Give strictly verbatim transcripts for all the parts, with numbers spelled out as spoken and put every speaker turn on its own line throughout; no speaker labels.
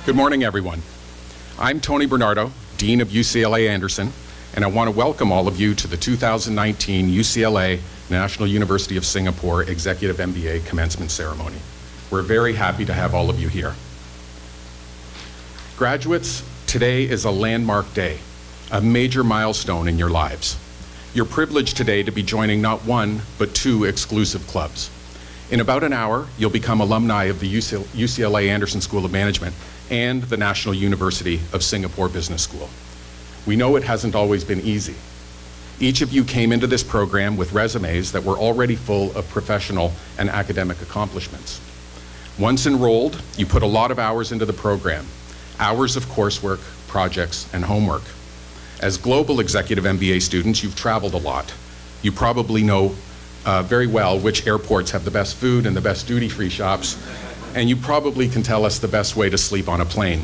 Good morning, everyone. I'm Tony Bernardo, Dean of U C L A Anderson, and I want to welcome all of you to the two thousand nineteen U C L A National University of Singapore Executive M B A Commencement Ceremony. We're very happy to have all of you here. Graduates, today is a landmark day, a major milestone in your lives. You're privileged today to be joining not one, but two exclusive clubs. In about an hour, you'll become alumni of the U C L A Anderson School of Management and the National University of Singapore Business School. We know it hasn't always been easy. Each of you came into this program with resumes that were already full of professional and academic accomplishments. Once enrolled, you put a lot of hours into the program, hours of coursework, projects, and homework. As global executive M B A students, you've traveled a lot. You probably know uh, very well which airports have the best food and the best duty-free shops, and you probably can tell us the best way to sleep on a plane.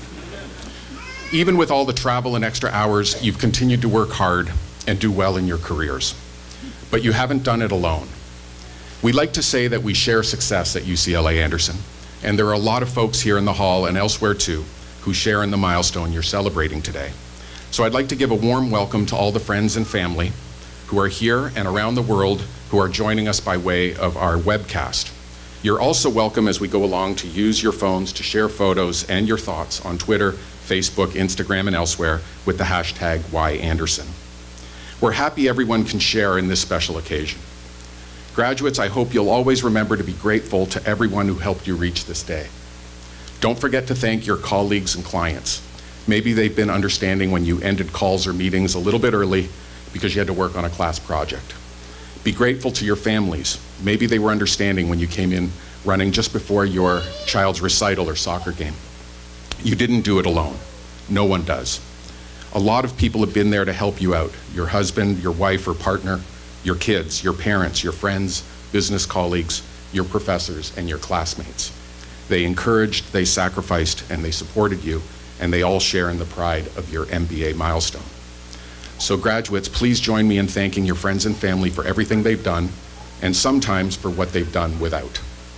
Even with all the travel and extra hours, you've continued to work hard and do well in your careers. But you haven't done it alone. We like to say that we share success at U C L A Anderson, and there are a lot of folks here in the hall and elsewhere too who share in the milestone you're celebrating today. So I'd like to give a warm welcome to all the friends and family who are here and around the world who are joining us by way of our webcast. You're also welcome as we go along to use your phones to share photos and your thoughts on Twitter, Facebook, Instagram, and elsewhere with the hashtag why Anderson. We're happy everyone can share in this special occasion. Graduates, I hope you'll always remember to be grateful to everyone who helped you reach this day. Don't forget to thank your colleagues and clients. Maybe they've been understanding when you ended calls or meetings a little bit early because you had to work on a class project. Be grateful to your families. Maybe they were understanding when you came in running just before your child's recital or soccer game. You didn't do it alone. No one does. A lot of people have been there to help you out. Your husband, your wife or partner, your kids, your parents, your friends, business colleagues, your professors, and your classmates. They encouraged, they sacrificed, and they supported you, and they all share in the pride of your M B A milestone. So graduates, please join me in thanking your friends and family for everything they've done, and sometimes for what they've done without.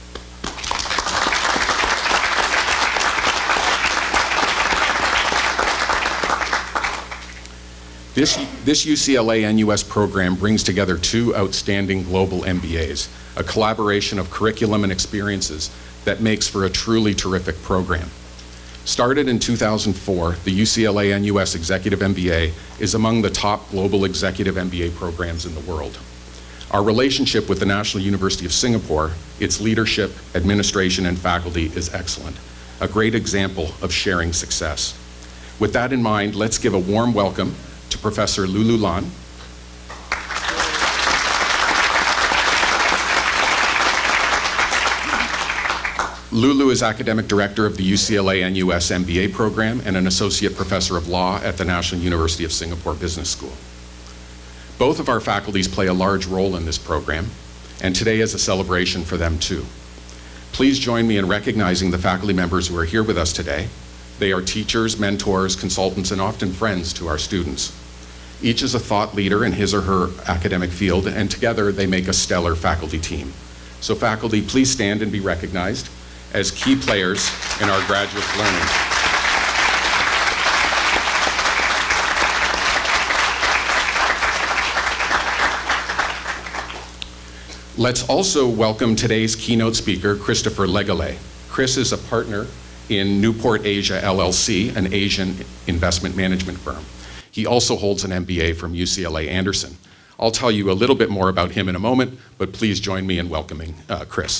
This, this U C L A N U S program brings together two outstanding global M B As, a collaboration of curriculum and experiences that makes for a truly terrific program. Started in two thousand four, the U C L A N U S Executive M B A is among the top global executive M B A programs in the world. Our relationship with the National University of Singapore, its leadership, administration, and faculty is excellent, a great example of sharing success. With that in mind, let's give a warm welcome to Professor Lulu Lan. Lulu is Academic Director of the U C L A N U S M B A program and an Associate Professor of Law at the National University of Singapore Business School. Both of our faculties play a large role in this program, and today is a celebration for them too. Please join me in recognizing the faculty members who are here with us today. They are teachers, mentors, consultants, and often friends to our students. Each is a thought leader in his or her academic field, and together they make a stellar faculty team. So faculty, please stand and be recognized as key players in our graduates' learning. Let's also welcome today's keynote speaker, Christopher Legale. Chris is a partner in Newport Asia L L C, an Asian investment management firm. He also holds an M B A from U C L A Anderson. I'll tell you a little bit more about him in a moment, but please join me in welcoming uh, Chris.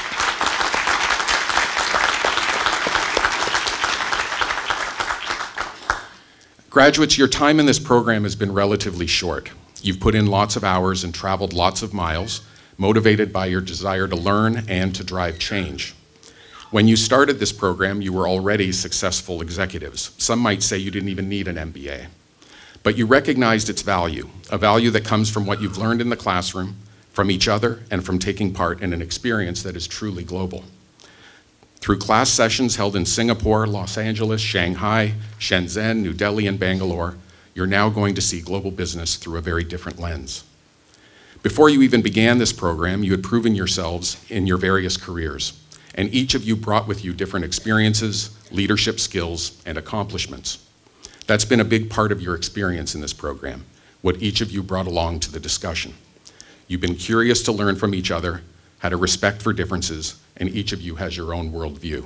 Graduates, your time in this program has been relatively short. You've put in lots of hours and traveled lots of miles, motivated by your desire to learn and to drive change. When you started this program, you were already successful executives. Some might say you didn't even need an M B A. But you recognized its value, a value that comes from what you've learned in the classroom, from each other, and from taking part in an experience that is truly global. Through class sessions held in Singapore, Los Angeles, Shanghai, Shenzhen, New Delhi, and Bangalore, you're now going to see global business through a very different lens. Before you even began this program, you had proven yourselves in your various careers, and each of you brought with you different experiences, leadership skills, and accomplishments. That's been a big part of your experience in this program, what each of you brought along to the discussion. You've been curious to learn from each other, had a respect for differences, and each of you has your own worldview.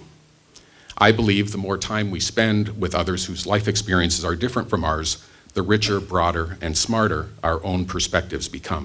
I believe the more time we spend with others whose life experiences are different from ours, the richer, broader, and smarter our own perspectives become.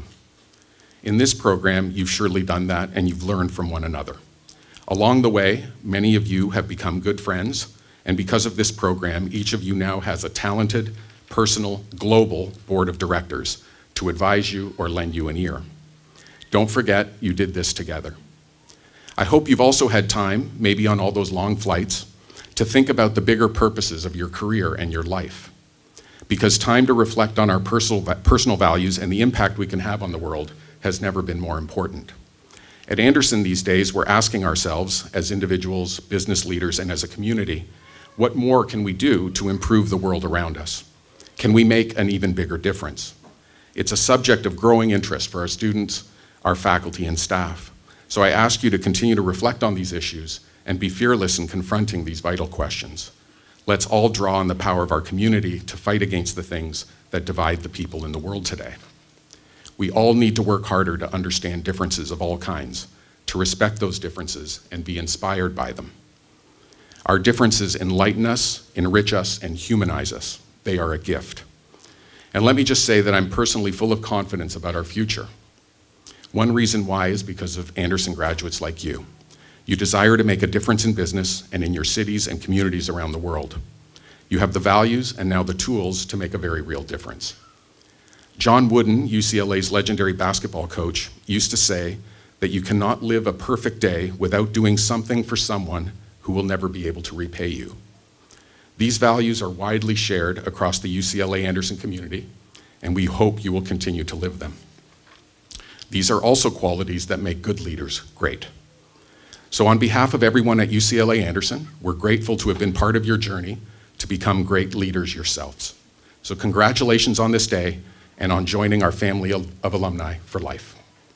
In this program, you've surely done that, and you've learned from one another. Along the way, many of you have become good friends, and because of this program, each of you now has a talented, personal, global board of directors to advise you or lend you an ear. Don't forget, you did this together. I hope you've also had time, maybe on all those long flights, to think about the bigger purposes of your career and your life. Because time to reflect on our personal, personal values and the impact we can have on the world has never been more important. At Anderson these days, we're asking ourselves, as individuals, business leaders, and as a community, what more can we do to improve the world around us? Can we make an even bigger difference? It's a subject of growing interest for our students, our faculty, and staff. So I ask you to continue to reflect on these issues and be fearless in confronting these vital questions. Let's all draw on the power of our community to fight against the things that divide the people in the world today. We all need to work harder to understand differences of all kinds, to respect those differences and be inspired by them. Our differences enlighten us, enrich us, and humanize us. They are a gift. And let me just say that I'm personally full of confidence about our future. One reason why is because of Anderson graduates like you. You desire to make a difference in business and in your cities and communities around the world. You have the values and now the tools to make a very real difference. John Wooden, U C L A's legendary basketball coach, used to say that you cannot live a perfect day without doing something for someone who will never be able to repay you. These values are widely shared across the U C L A Anderson community, and we hope you will continue to live them. These are also qualities that make good leaders great. So on behalf of everyone at U C L A Anderson, we're grateful to have been part of your journey to become great leaders yourselves. So congratulations on this day and on joining our family of alumni for life.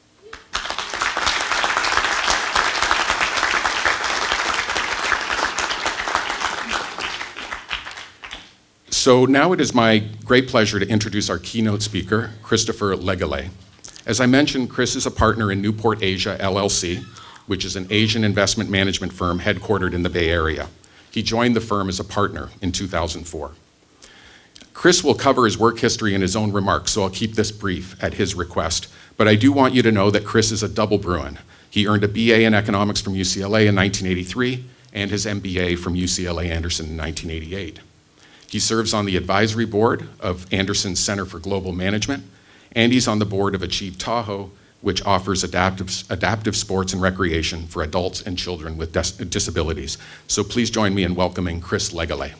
So now it is my great pleasure to introduce our keynote speaker, Christopher Legale. As I mentioned, Chris is a partner in Newport Asia, L L C, which is an Asian investment management firm headquartered in the Bay Area. He joined the firm as a partner in two thousand four. Chris will cover his work history in his own remarks, so I'll keep this brief at his request. But I do want you to know that Chris is a double Bruin. He earned a B A in economics from U C L A in nineteen eighty-three and his M B A from U C L A Anderson in nineteen eighty-eight. He serves on the advisory board of Anderson's Center for Global Management, and he's on the board of Achieve Tahoe, which offers adaptive, adaptive sports and recreation for adults and children with dis disabilities. So please join me in welcoming Chris Legale.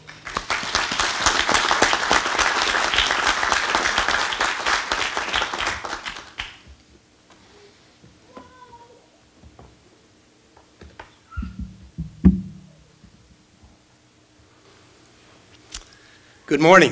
Good morning.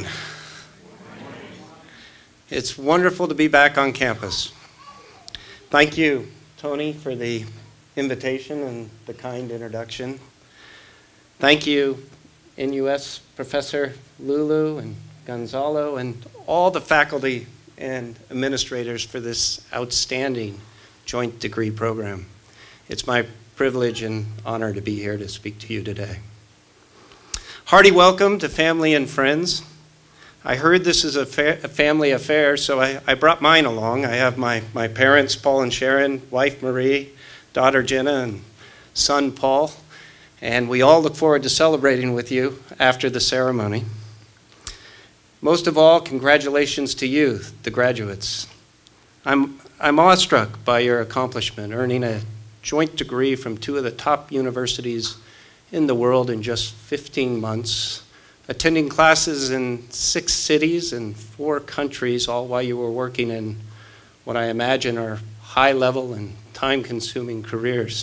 It's wonderful to be back on campus. Thank you, Tony, for the invitation and the kind introduction. Thank you, N U S Professor Lulu and Gonzalo and all the faculty and administrators for this outstanding joint degree program. It's my privilege and honor to be here to speak to you today. Hearty welcome to family and friends. I heard this is a, fa a family affair, so I, I brought mine along. I have my, my parents, Paul and Sharon, wife Marie, daughter Jenna, and son Paul, and we all look forward to celebrating with you after the ceremony. Most of all, congratulations to you, the graduates. I'm, I'm awestruck by your accomplishment, earning a joint degree from two of the top universities in the world in just fifteen months, attending classes in six cities and four countries, all while you were working in what I imagine are high-level and time-consuming careers.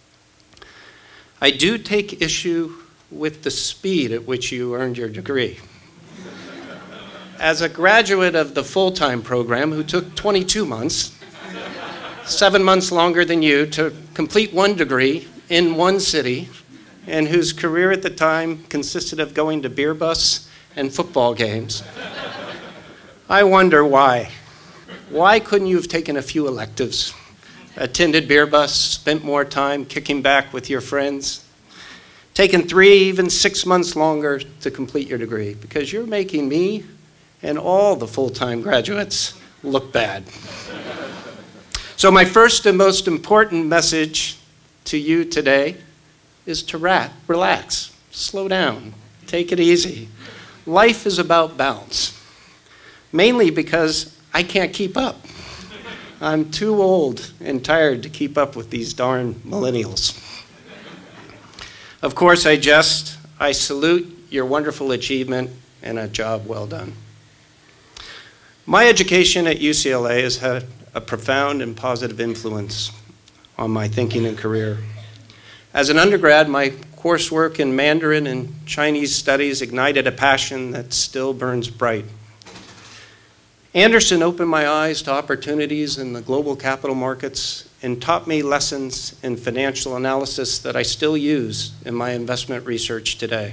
I do take issue with the speed at which you earned your degree. As a graduate of the full-time program who took twenty-two months, seven months longer than you to complete one degree in one city and whose career at the time consisted of going to beer bus and football games. I wonder why. Why couldn't you have taken a few electives, attended beer bus, spent more time kicking back with your friends, taken three, even six months longer to complete your degree? Because you're making me and all the full-time graduates look bad. So my first and most important message to you today is to rat, relax, slow down, take it easy. Life is about balance, mainly because I can't keep up. I'm too old and tired to keep up with these darn millennials. Of course, I jest. I salute your wonderful achievement and a job well done. My education at U C L A has had a profound and positive influence on my thinking and career. As an undergrad, my coursework in Mandarin and Chinese studies ignited a passion that still burns bright. Anderson opened my eyes to opportunities in the global capital markets and taught me lessons in financial analysis that I still use in my investment research today.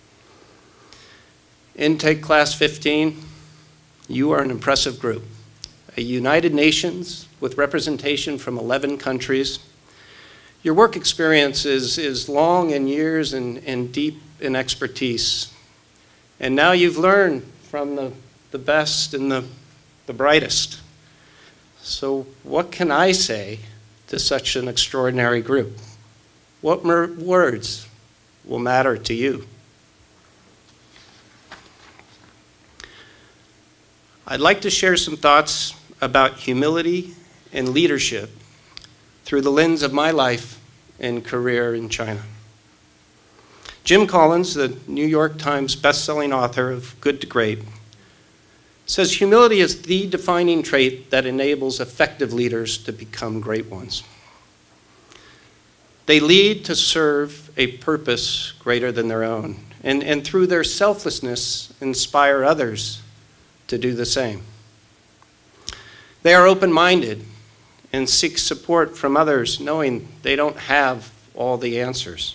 Intake Class fifteen, you are an impressive group. A United Nations with representation from eleven countries. Your work experience is, is long in years and, and deep in expertise. And now you've learned from the, the best and the, the brightest. So what can I say to such an extraordinary group? What words will matter to you? I'd like to share some thoughts about humility and leadership through the lens of my life and career in China. Jim Collins, the New York Times best-selling author of Good to Great, says humility is the defining trait that enables effective leaders to become great ones. They lead to serve a purpose greater than their own, and, and through their selflessness, inspire others to do the same. They are open-minded and seek support from others, knowing they don't have all the answers.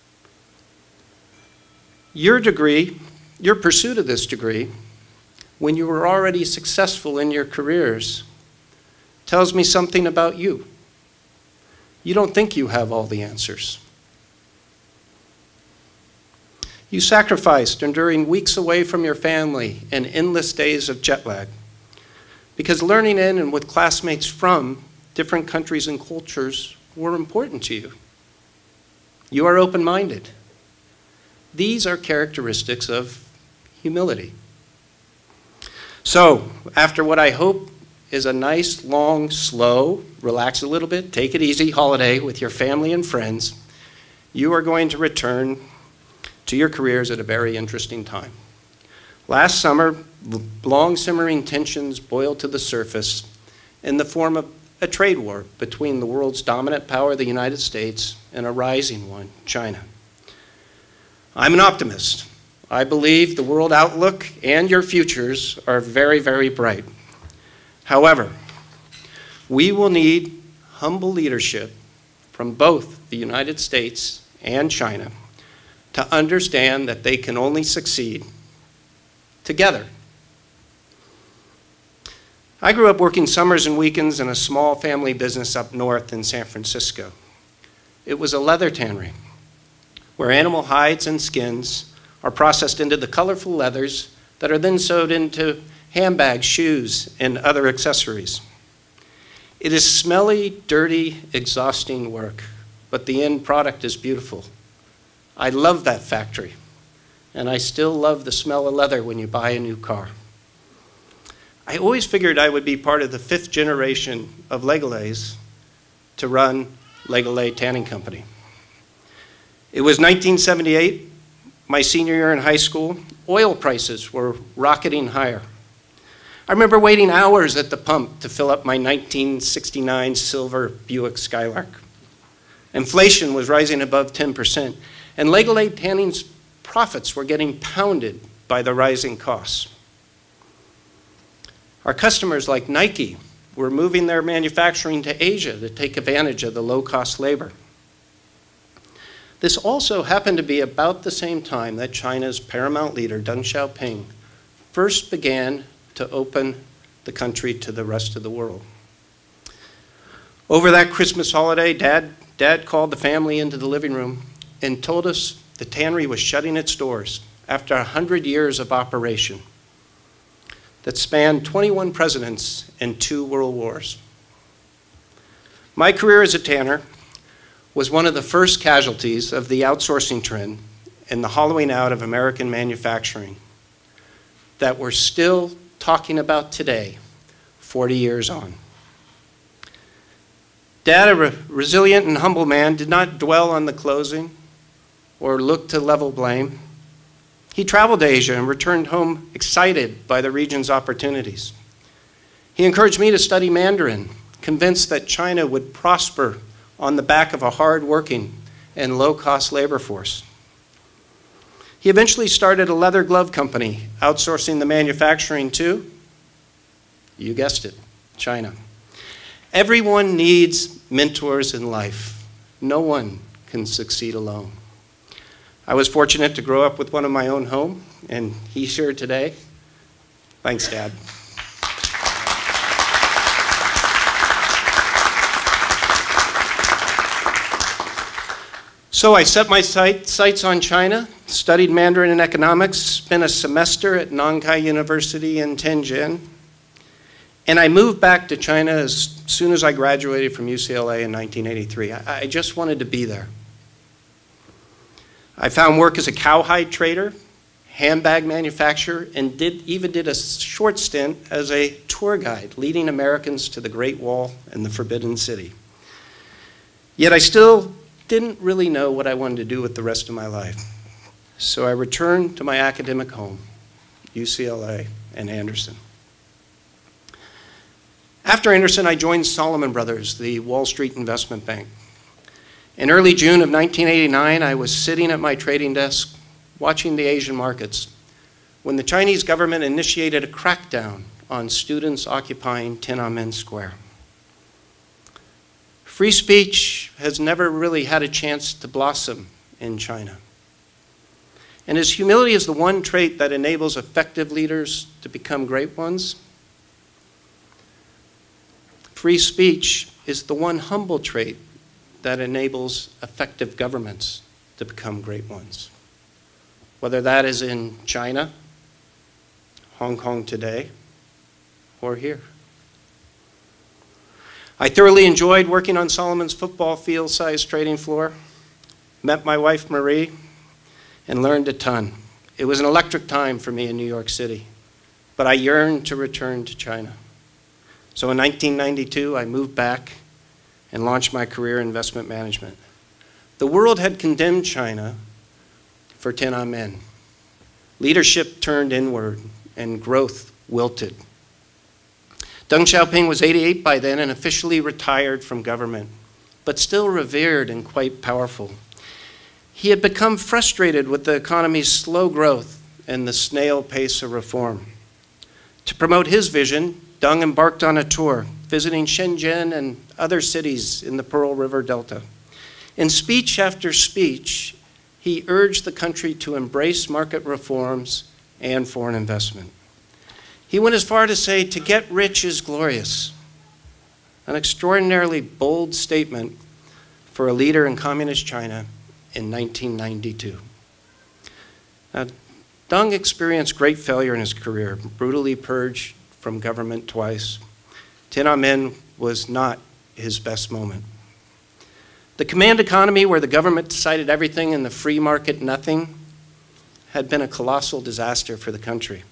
Your degree, your pursuit of this degree, when you were already successful in your careers, tells me something about you. You don't think you have all the answers. You sacrificed enduring weeks away from your family and endless days of jet lag, because learning in and with classmates from different countries and cultures were important to you. You are open-minded. These are characteristics of humility. So, after what I hope is a nice, long, slow, relax a little bit, take it easy holiday with your family and friends, you are going to return to your careers at a very interesting time. Last summer, long simmering tensions boiled to the surface in the form of a trade war between the world's dominant power, the United States, and a rising one, China. I'm an optimist. I believe the world outlook and your futures are very, very bright. However, we will need humble leadership from both the United States and China to understand that they can only succeed together. I grew up working summers and weekends in a small family business up north in San Francisco. It was a leather tannery where animal hides and skins are processed into the colorful leathers that are then sewed into handbags, shoes, and other accessories. It is smelly, dirty, exhausting work, but the end product is beautiful. I love that factory, and I still love the smell of leather when you buy a new car. I always figured I would be part of the fifth generation of Legolets to run Legolet Tanning Company. It was nineteen seventy-eight, my senior year in high school. Oil prices were rocketing higher. I remember waiting hours at the pump to fill up my nineteen sixty-nine silver Buick Skylark. Inflation was rising above ten percent, and Legolet Tanning's profits were getting pounded by the rising costs. Our customers like Nike were moving their manufacturing to Asia to take advantage of the low-cost labor. This also happened to be about the same time that China's paramount leader, Deng Xiaoping, first began to open the country to the rest of the world. Over that Christmas holiday, Dad, Dad called the family into the living room and told us the tannery was shutting its doors after one hundred years of operation that spanned twenty-one presidents and two world wars. My career as a tanner was one of the first casualties of the outsourcing trend and the hollowing out of American manufacturing that we're still talking about today, forty years on. Dad, a re resilient and humble man, did not dwell on the closing or look to level blame. He traveled to Asia and returned home excited by the region's opportunities. He encouraged me to study Mandarin, convinced that China would prosper on the back of a hard-working and low-cost labor force. He eventually started a leather glove company, outsourcing the manufacturing to, you guessed it, China. Everyone needs mentors in life. No one can succeed alone. I was fortunate to grow up with one of my own home, and he's here today. Thanks, Dad. So I set my sight, sights on China, studied Mandarin and economics, spent a semester at Nankai University in Tianjin, and I moved back to China as soon as I graduated from U C L A in nineteen eighty-three. I, I just wanted to be there. I found work as a cowhide trader, handbag manufacturer, and did, even did a short stint as a tour guide, leading Americans to the Great Wall and the Forbidden City. Yet I still didn't really know what I wanted to do with the rest of my life. So I returned to my academic home, U C L A and Anderson. After Anderson, I joined Salomon Brothers, the Wall Street investment bank. In early June of nineteen eighty-nine, I was sitting at my trading desk watching the Asian markets when the Chinese government initiated a crackdown on students occupying Tiananmen Square. Free speech has never really had a chance to blossom in China. And as humility is the one trait that enables effective leaders to become great ones, free speech is the one humble trait that enables effective governments to become great ones. Whether that is in China, Hong Kong today, or here. I thoroughly enjoyed working on Salomon's football field-sized trading floor, met my wife Marie, and learned a ton. It was an electric time for me in New York City, but I yearned to return to China. So in nineteen ninety-two, I moved back and launched my career in investment management. The world had condemned China for Tiananmen. Leadership turned inward and growth wilted. Deng Xiaoping was eighty-eight by then and officially retired from government, but still revered and quite powerful. He had become frustrated with the economy's slow growth and the snail pace of reform. To promote his vision, Deng embarked on a tour, visiting Shenzhen and other cities in the Pearl River Delta. In speech after speech, he urged the country to embrace market reforms and foreign investment. He went as far to say, to get rich is glorious, an extraordinarily bold statement for a leader in communist China in nineteen ninety-two. Now, Deng experienced great failure in his career, brutally purged from government twice. Tiananmen was not his best moment. The command economy, where the government decided everything and the free market nothing, had been a colossal disaster for the country.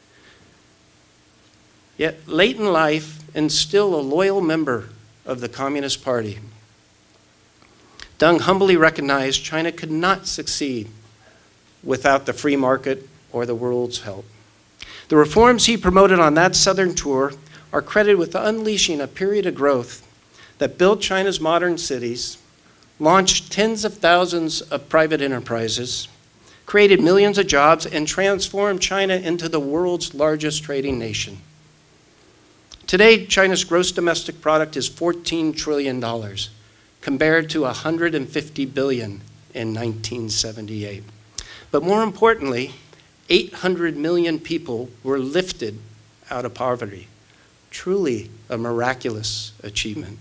Yet late in life, and still a loyal member of the Communist Party, Deng humbly recognized China could not succeed without the free market or the world's help. The reforms he promoted on that southern tour are credited with unleashing a period of growth that built China's modern cities, launched tens of thousands of private enterprises, created millions of jobs, and transformed China into the world's largest trading nation. Today, China's gross domestic product is fourteen trillion dollars, compared to one hundred fifty billion dollars in nineteen seventy-eight. But more importantly, eight hundred million people were lifted out of poverty. Truly a miraculous achievement.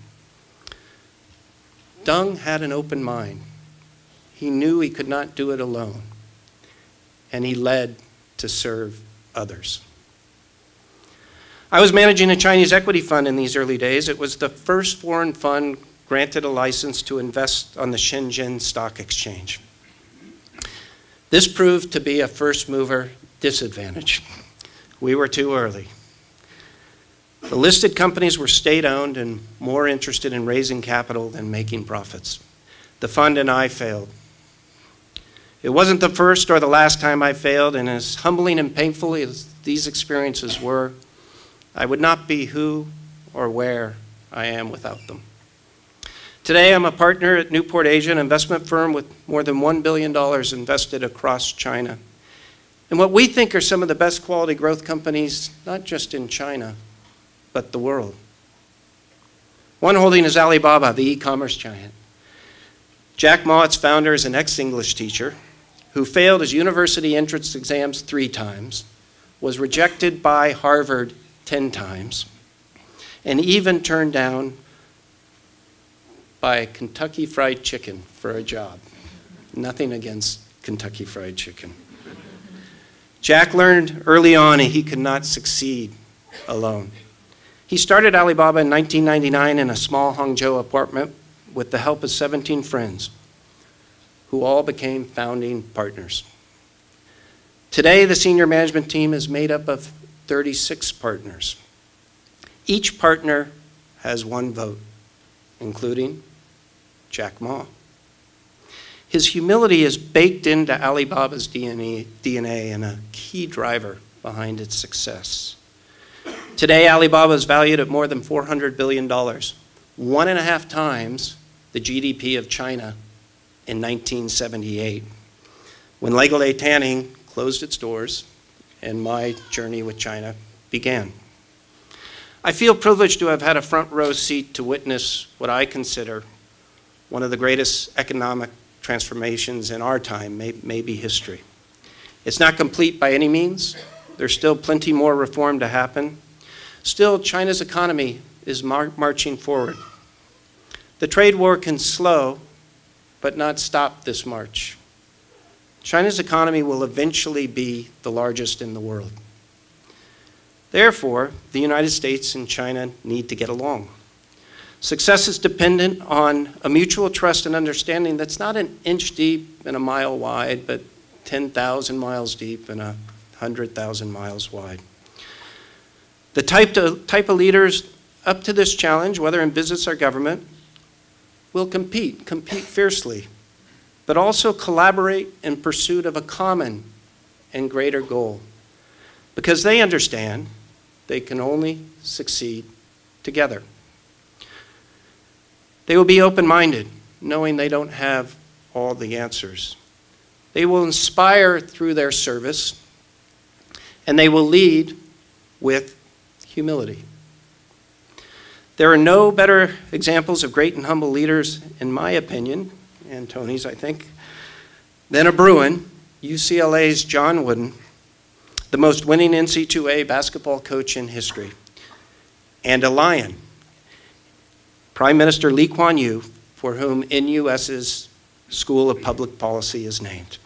Deng had an open mind. He knew he could not do it alone, and he led to serve others. I was managing a Chinese equity fund in these early days. It was the first foreign fund granted a license to invest on the Shenzhen Stock Exchange. This proved to be a first mover disadvantage. We were too early. The listed companies were state-owned and more interested in raising capital than making profits. The fund and I failed. It wasn't the first or the last time I failed, and as humbling and painful as these experiences were, I would not be who or where I am without them. Today, I'm a partner at Newport Asia, an investment firm with more than one billion dollars invested across China. And what we think are some of the best quality growth companies, not just in China, but the world. One holding is Alibaba, the e-commerce giant. Jack Ma, its founder, is an ex-English teacher who failed his university entrance exams three times, was rejected by Harvard ten times, and even turned down by Kentucky Fried Chicken for a job. Nothing against Kentucky Fried Chicken. Jack learned early on he could not succeed alone. He started Alibaba in nineteen ninety-nine in a small Hangzhou apartment with the help of seventeen friends, who all became founding partners. Today, the senior management team is made up of thirty-six partners. Each partner has one vote, including Jack Ma. His humility is baked into Alibaba's D N A, D N A and a key driver behind its success. Today, Alibaba is valued at more than four hundred billion dollars, one and a half times the G D P of China in nineteen seventy-eight, when Legole Tanning closed its doors and my journey with China began. I feel privileged to have had a front row seat to witness what I consider one of the greatest economic transformations in our time, may, maybe history. It's not complete by any means. There's still plenty more reform to happen. Still, China's economy is mar marching forward. The trade war can slow, but not stop this march. China's economy will eventually be the largest in the world. Therefore, the United States and China need to get along. Success is dependent on a mutual trust and understanding that's not an inch deep and a mile wide, but ten thousand miles deep and one hundred thousand miles wide. The type, to, type of leaders up to this challenge, whether in business or government, will compete, compete fiercely, but also collaborate in pursuit of a common and greater goal, because they understand they can only succeed together. They will be open-minded, knowing they don't have all the answers. They will inspire through their service, and they will lead with humility. There are no better examples of great and humble leaders, in my opinion, and Tony's, I think, than a Bruin, U C L A's John Wooden, the most winning N C double A basketball coach in history, and a Lion, Prime Minister Lee Kuan Yew, for whom N U S's School of Public Policy is named.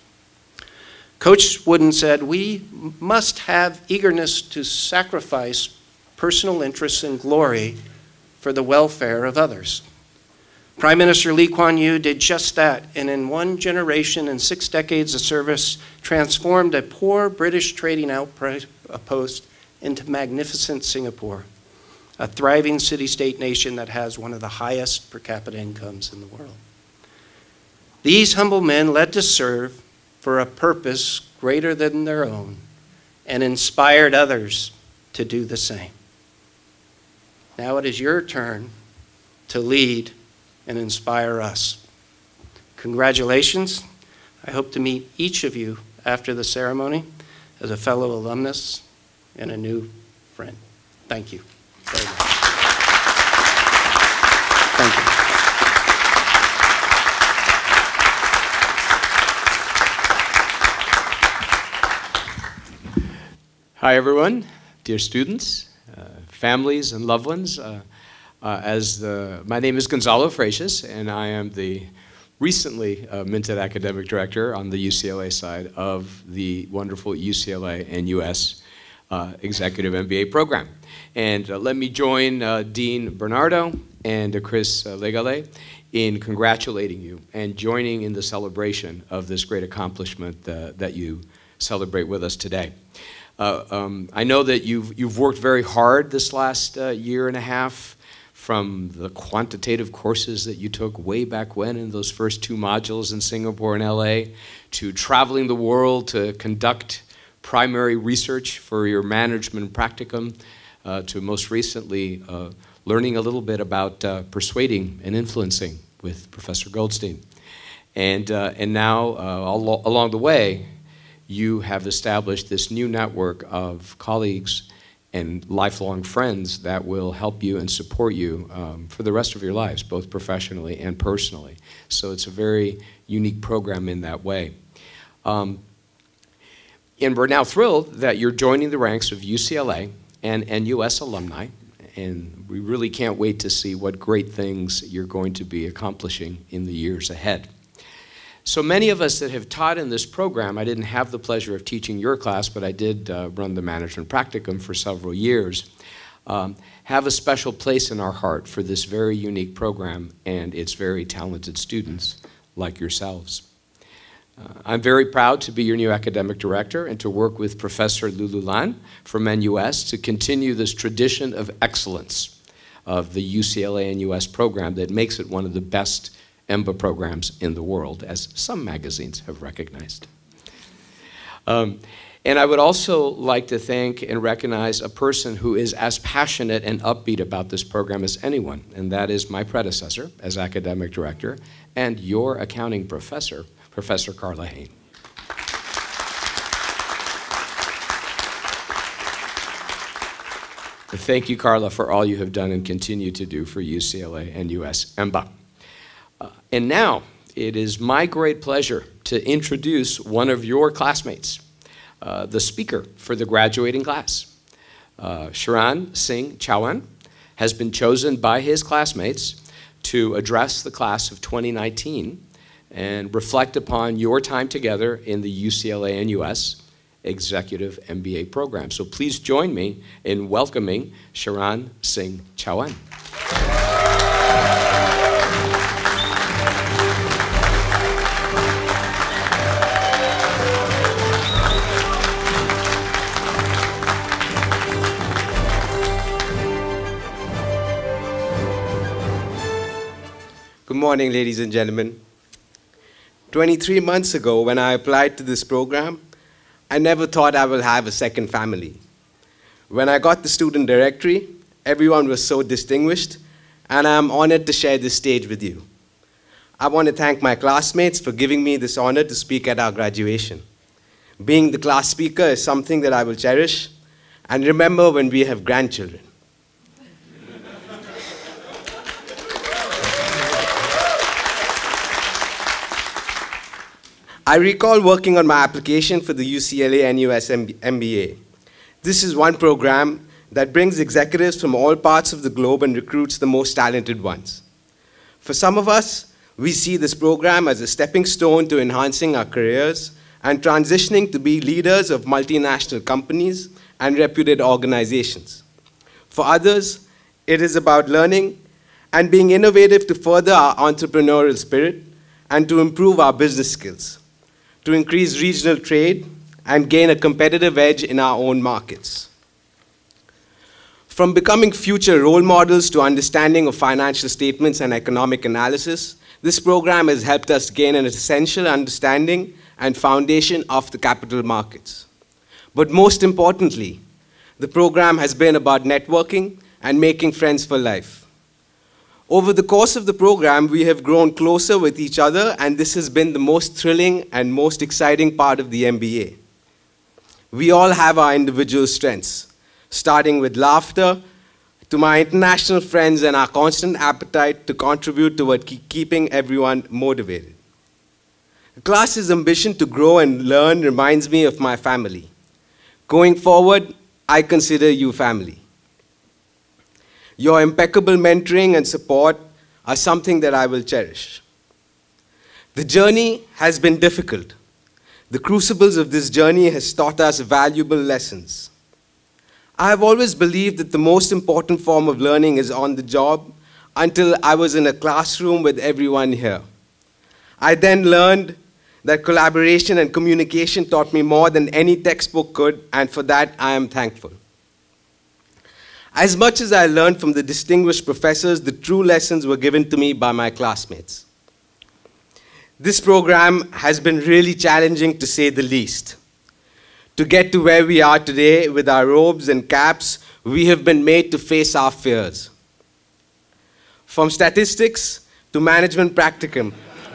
Coach Wooden said, "We must have eagerness to sacrifice personal interests and glory for the welfare of others." Prime Minister Lee Kuan Yew did just that, and in one generation and six decades of service, transformed a poor British trading outpost into magnificent Singapore, a thriving city-state nation that has one of the highest per capita incomes in the world. These humble men led to serve for a purpose greater than their own and inspired others to do the same. Now it is your turn to lead and inspire us. Congratulations. I hope to meet each of you after the ceremony as a fellow alumnus and a new friend. Thank you very much. Thank you.
Hi, everyone, dear students, uh, families, and loved ones. Uh, uh, as the, my name is Gonzalo Freixas, and I am the recently uh, minted academic director on the U C L A side of the wonderful U C L A and U S uh, Executive M B A program. And uh, let me join uh, Dean Bernardo and uh, Chris uh, Legale in congratulating you and joining in the celebration of this great accomplishment uh, that you celebrate with us today. Uh, um, I know that you've, you've worked very hard this last uh, year and a half, from the quantitative courses that you took way back when in those first two modules in Singapore and L A, to traveling the world to conduct primary research for your management practicum, uh, to most recently uh, learning a little bit about uh, persuading and influencing with Professor Goldstein. And, uh, and now, uh, al along the way, you have established this new network of colleagues and lifelong friends that will help you and support you um, for the rest of your lives, both professionally and personally. So it's a very unique program in that way. Um, and we're now thrilled that you're joining the ranks of U C L A and, and U S alumni, and we really can't wait to see what great things you're going to be accomplishing in the years ahead. So many of us that have taught in this program, I didn't have the pleasure of teaching your class, but I did uh, run the management practicum for several years, um, have a special place in our heart for this very unique program and its very talented students like yourselves. Uh, I'm very proud to be your new academic director and to work with Professor Lulu Lan from N U S to continue this tradition of excellence of the U C L A and U S program that makes it one of the best M B A programs in the world, as some magazines have recognized. Um, and I would also like to thank and recognize a person who is as passionate and upbeat about this program as anyone, and that is my predecessor as academic director and your accounting professor, Professor Carla Hain. Thank you, Carla, for all you have done and continue to do for U C L A and U S M B A. Uh, and now, it is my great pleasure to introduce one of your classmates, uh, the speaker for the graduating class. Uh, Sharan Singh Chauhan has been chosen by his classmates to address the class of twenty nineteen and reflect upon your time together in the U C L A and U S Executive M B A program. So please join me in welcoming Sharan Singh Chauhan.
Good morning, ladies and gentlemen. twenty-three months ago, when I applied to this program, I never thought I would have a second family. When I got the student directory, everyone was so distinguished, and I'm honored to share this stage with you. I want to thank my classmates for giving me this honor to speak at our graduation. Being the class speaker is something that I will cherish and remember when we have grandchildren. I recall working on my application for the U C L A and U S M B A. This is one program that brings executives from all parts of the globe and recruits the most talented ones. For some of us, we see this program as a stepping stone to enhancing our careers and transitioning to be leaders of multinational companies and reputed organizations. For others, it is about learning and being innovative to further our entrepreneurial spirit and to improve our business skills, to increase regional trade and gain a competitive edge in our own markets. From becoming future role models to understanding of financial statements and economic analysis, this program has helped us gain an essential understanding and foundation of the capital markets. But most importantly, the program has been about networking and making friends for life. Over the course of the program, we have grown closer with each other, and this has been the most thrilling and most exciting part of the M B A. We all have our individual strengths, starting with laughter, to my international friends and our constant appetite to contribute toward keeping everyone motivated. The class's ambition to grow and learn reminds me of my family. Going forward, I consider you family. Your impeccable mentoring and support are something that I will cherish. The journey has been difficult. The crucibles of this journey has taught us valuable lessons. I have always believed that the most important form of learning is on the job until I was in a classroom with everyone here. I then learned that collaboration and communication taught me more than any textbook could, and for that I am thankful. As much as I learned from the distinguished professors, the true lessons were given to me by my classmates. This program has been really challenging, to say the least. To get to where we are today with our robes and caps, we have been made to face our fears. From statistics to management practicum.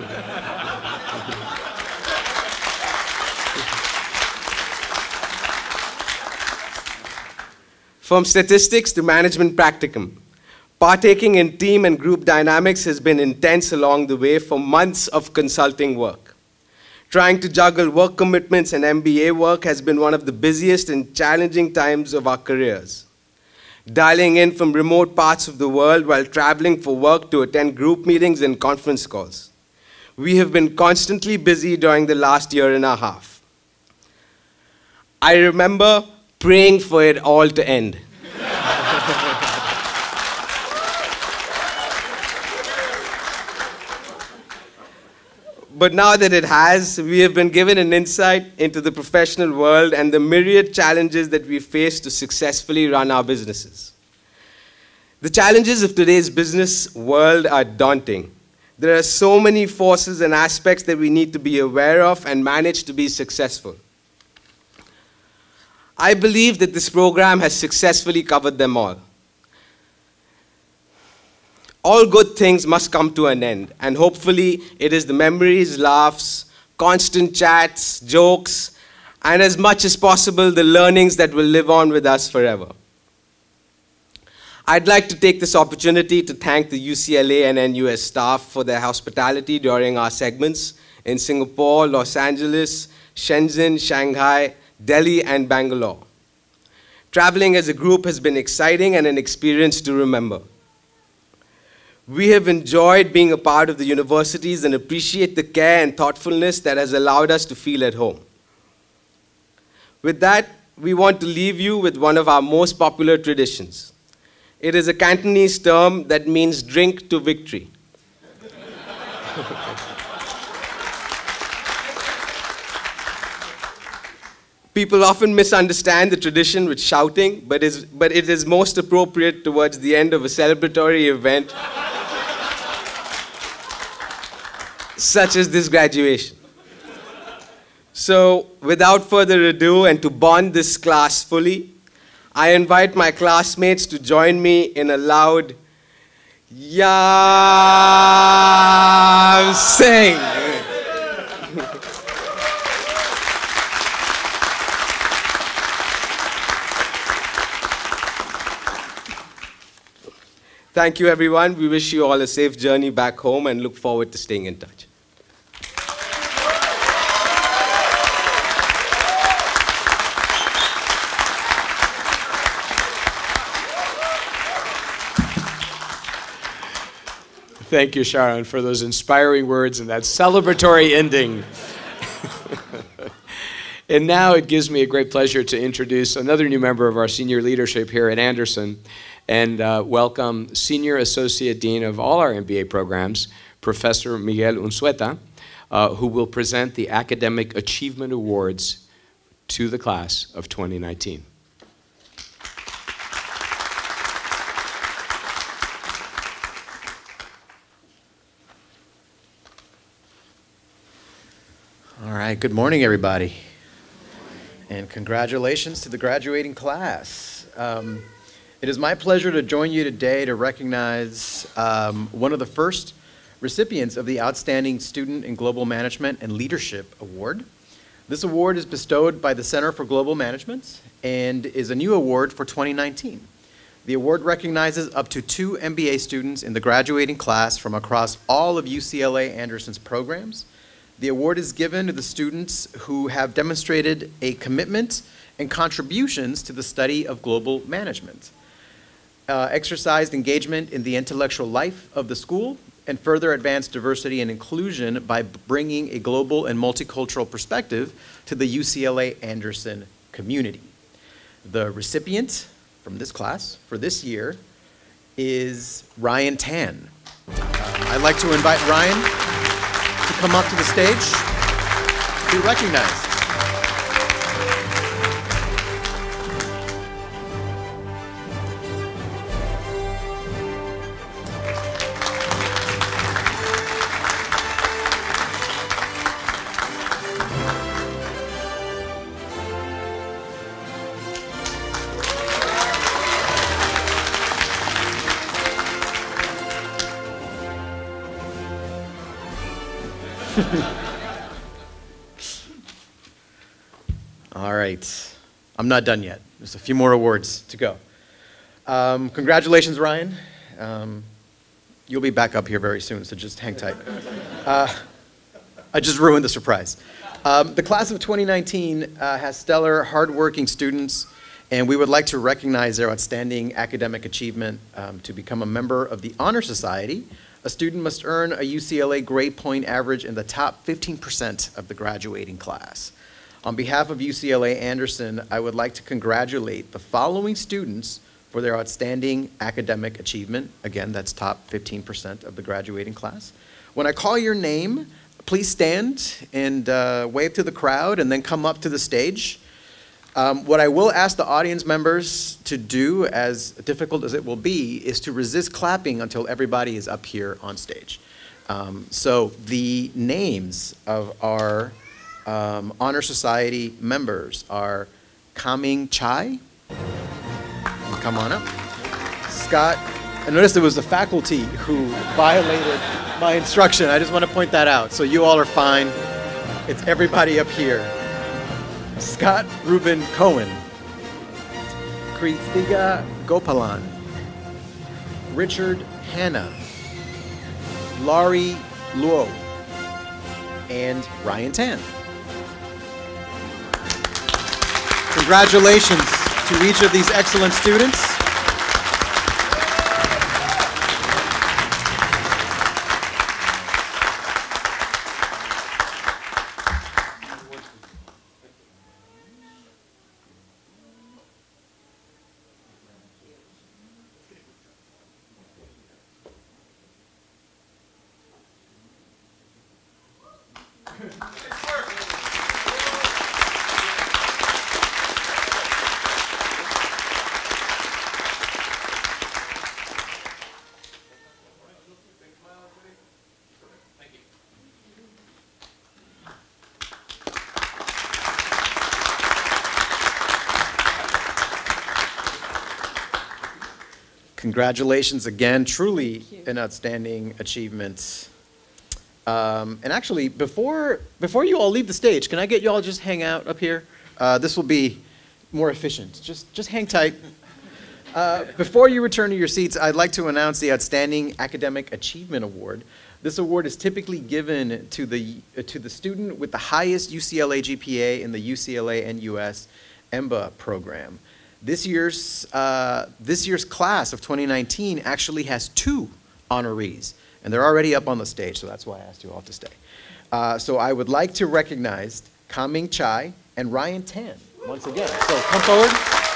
From statistics to management practicum, partaking in team and group dynamics has been intense along the way for months of consulting work. Trying to juggle work commitments and M B A work has been one of the busiest and challenging times of our careers. Dialing in from remote parts of the world while traveling for work to attend group meetings and conference calls. We have been constantly busy during the last year and a half. I remember praying for it all to end. But now that it has, we have been given an insight into the professional world and the myriad challenges that we face to successfully run our businesses. The challenges of today's business world are daunting. There are so many forces and aspects that we need to be aware of and manage to be successful. I believe that this program has successfully covered them all. All good things must come to an end, and hopefully it is the memories, laughs, constant chats, jokes, and as much as possible, the learnings that will live on with us forever. I'd like to take this opportunity to thank the U C L A and N U S staff for their hospitality during our segments in Singapore, Los Angeles, Shenzhen, Shanghai, Delhi, and Bangalore. Traveling as a group has been exciting and an experience to remember. We have enjoyed being a part of the universities and appreciate the care and thoughtfulness that has allowed us to feel at home. With that, we want to leave you with one of our most popular traditions. It is a Cantonese term that means drink to victory. People often misunderstand the tradition with shouting, but, is, but it is most appropriate towards the end of a celebratory event such as this graduation. So, without further ado, and to bond this class fully, I invite my classmates to join me in a loud Yam Sing. Thank you, everyone. We wish you all a safe journey back home and look forward to staying in touch.
Thank you, Sharon, for those inspiring words and that celebratory ending. And now it gives me a great pleasure to introduce another new member of our senior leadership here at Anderson, and uh, welcome Senior Associate Dean of all our M B A programs, Professor Miguel Unzueta, uh, who will present the Academic Achievement Awards to the class of twenty nineteen.
All right, good morning, everybody. And congratulations to the graduating class. Um, it is my pleasure to join you today to recognize um, one of the first recipients of the Outstanding Student in Global Management and Leadership Award. This award is bestowed by the Center for Global Management and is a new award for twenty nineteen. The award recognizes up to two M B A students in the graduating class from across all of U C L A Anderson's programs. The award is given to the students who have demonstrated a commitment and contributions to the study of global management. Uh, exercised engagement in the intellectual life of the school, and further advanced diversity and inclusion by bringing a global and multicultural perspective to the U C L A Anderson community. The recipient from this class for this year is Ryan Tan. Uh, I'd like to invite Ryan to come up to the stage to be recognized. All right, I'm not done yet. There's a few more awards to go. Um, congratulations, Ryan. Um, you'll be back up here very soon, so just hang tight. Uh, I just ruined the surprise. Um, the class of twenty nineteen uh, has stellar, hardworking students, and we would like to recognize their outstanding academic achievement. Um, to become a member of the Honor Society, a student must earn a U C L A grade point average in the top fifteen percent of the graduating class. On behalf of U C L A Anderson, I would like to congratulate the following students for their outstanding academic achievement. Again, that's top fifteen percent of the graduating class. When I call your name, please stand and uh, wave to the crowd and then come up to the stage. Um, what I will ask the audience members to do, as difficult as it will be, is to resist clapping until everybody is up here on stage. Um, so the names of our um, Honor Society members are Kaming Chai. Come on up. Scott, I noticed it was the faculty who violated my instruction. I just want to point that out. So you all are fine. It's everybody up here. Scott Ruben Cohen, Krithika Gopalan, Richard Hanna, Laurie Luo, and Ryan Tan. Congratulations to each of these excellent students. Congratulations again, truly an outstanding achievement. Um, and actually, before, before you all leave the stage, can I get you all just hang out up here? Uh, this will be more efficient. Just, just hang tight. Uh, before you return to your seats, I'd like to announce the Outstanding Academic Achievement Award. This award is typically given to the, uh, to the student with the highest U C L A G P A in the U C L A N U S M B A program. This year's, uh, this year's class of twenty nineteen actually has two honorees, and they're already up on the stage, so that's why I asked you all to stay. Uh, so I would like to recognize Kaming Chai and Ryan Tan once again. So come forward.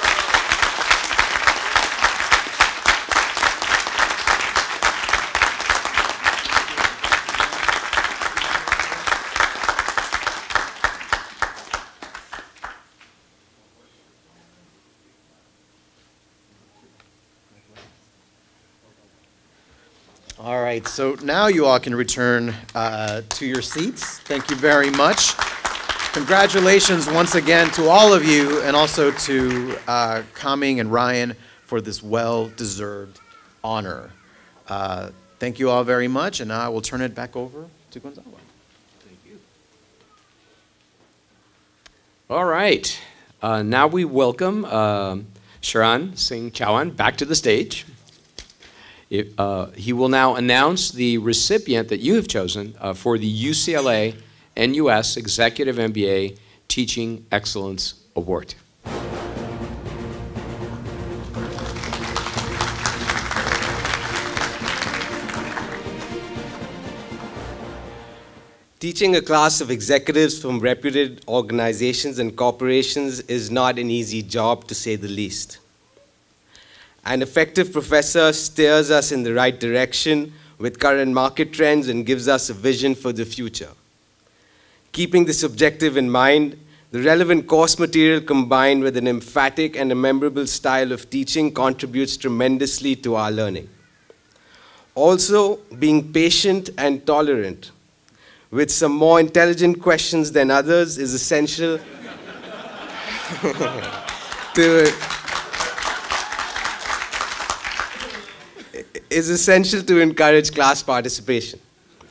All right, so now you all can return uh, to your seats. Thank you very much. Congratulations once again to all of you, and also to uh, Kaming and Ryan for this well-deserved honor. Uh, thank you all very much, and now I will turn it back over to Gonzalo.
Thank you. All right, uh, now we welcome uh, Sharan Singh Chauhan back to the stage. It, uh, he will now announce the recipient that you have chosen uh, for the U C L A N U S Executive M B A Teaching Excellence Award.
Teaching a class of executives from reputed organizations and corporations is not an easy job, to say the least. An effective professor steers us in the right direction with current market trends and gives us a vision for the future. Keeping this objective in mind, the relevant course material combined with an emphatic and a memorable style of teaching contributes tremendously to our learning. Also, being patient and tolerant with some more intelligent questions than others is essential to, is essential to encourage class participation.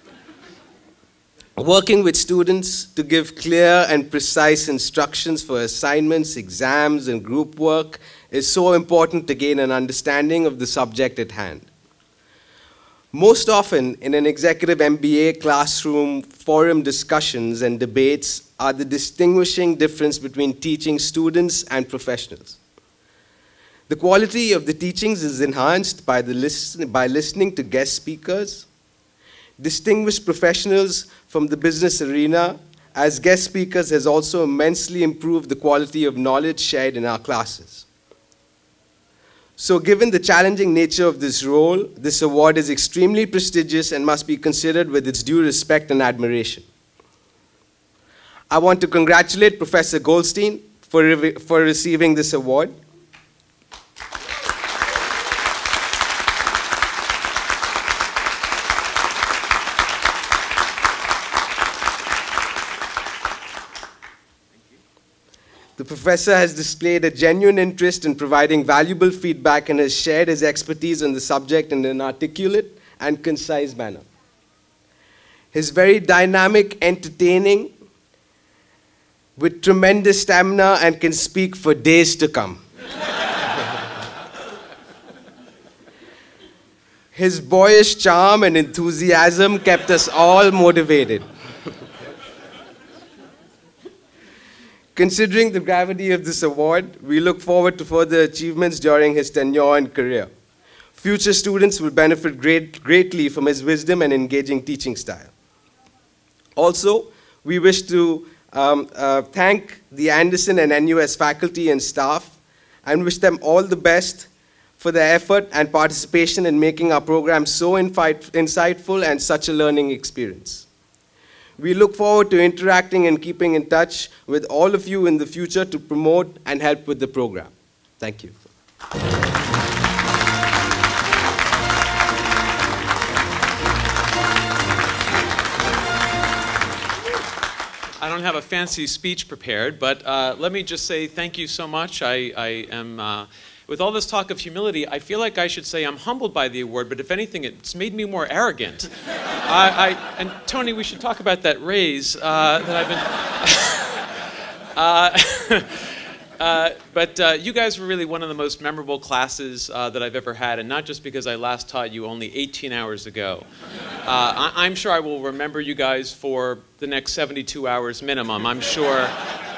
Working with students to give clear and precise instructions for assignments, exams, and group work is so important to gain an understanding of the subject at hand. Most often, in an executive M B A classroom, forum discussions and debates are the distinguishing difference between teaching students and professionals. The quality of the teachings is enhanced by, the listen, by listening to guest speakers, distinguished professionals from the business arena, as guest speakers has also immensely improved the quality of knowledge shared in our classes. So given the challenging nature of this role, this award is extremely prestigious and must be considered with its due respect and admiration. I want to congratulate Professor Goldstein for, re for receiving this award. The professor has displayed a genuine interest in providing valuable feedback and has shared his expertise on the subject in an articulate and concise manner. His very dynamic, entertaining, with tremendous stamina and can speak for days to come. His boyish charm and enthusiasm kept us all motivated. Considering the gravity of this award, we look forward to further achievements during his tenure and career. Future students will benefit great, greatly from his wisdom and engaging teaching style. Also, we wish to um, uh, thank the Anderson and N U S faculty and staff and wish them all the best for their effort and participation in making our program so insightful and such a learning experience. We look forward to interacting and keeping in touch with all of you in the future to promote and help with the program. Thank you.
I don't have a fancy speech prepared, but uh, let me just say thank you so much. I, I am, uh, with all this talk of humility, I feel like I should say I'm humbled by the award, but if anything, it's made me more arrogant. I, I, and Tony, we should talk about that raise uh, that I've been... uh, uh, but uh, you guys were really one of the most memorable classes uh, that I've ever had, and not just because I last taught you only eighteen hours ago. Uh, I, I'm sure I will remember you guys for the next seventy-two hours minimum. I'm sure.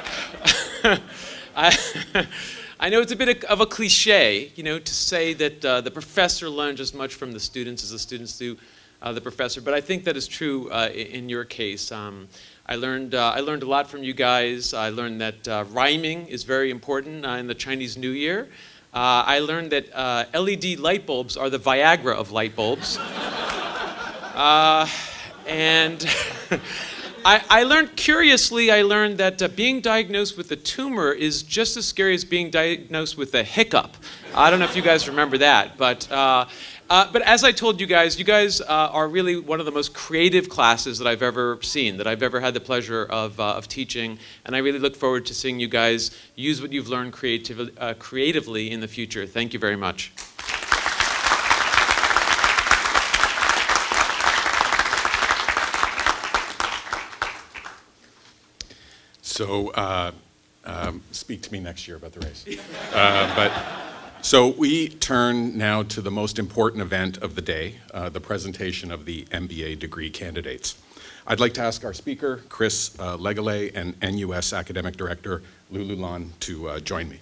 I, I know it's a bit of a cliche, you know, to say that uh, the professor learns as much from the students as the students do uh, the professor, but I think that is true uh, in your case. Um, I learned, uh, I learned a lot from you guys. I learned that uh, rhyming is very important uh, in the Chinese New Year. Uh, I learned that uh, L E D light bulbs are the Viagra of light bulbs. uh, and I, I learned, curiously, I learned that uh, being diagnosed with a tumor is just as scary as being diagnosed with a hiccup. I don't know if you guys remember that, but, uh, uh, but as I told you guys, you guys uh, are really one of the most creative classes that I've ever seen, that I've ever had the pleasure of, uh, of teaching, and I really look forward to seeing you guys use what you've learned creativ uh, creatively in the future. Thank you very much.
So uh, um, speak to me next year about the race. Uh, but, so we turn now to the most important event of the day, uh, the presentation of the M B A degree candidates. I'd like to ask our speaker, Chris uh, Legele, and N U S Academic Director Lulu Lan to uh, join me.